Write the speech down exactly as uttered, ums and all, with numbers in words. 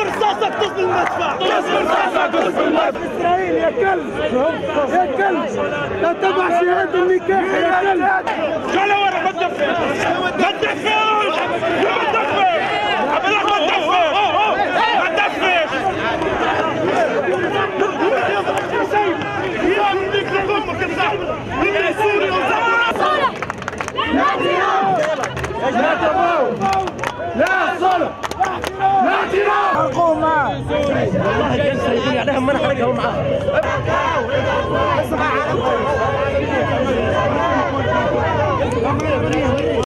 برصاصك تصل المدفع، تصل رصاصك تصل المدفع. اسرائيل يا كلب يا كلب، لا تضع شهادة النكاح يا كلب. تعال ورا ما تدفش ما تدفش ما تدفش عبد ما تدفش ما تدفش يا ابنك لامك يا صاحبي من سوريا وزعما لا تباو لا صلح لا اعتراف حرقوهم معاه والله جلسه يقول عليهم ما نحرقهم معاه.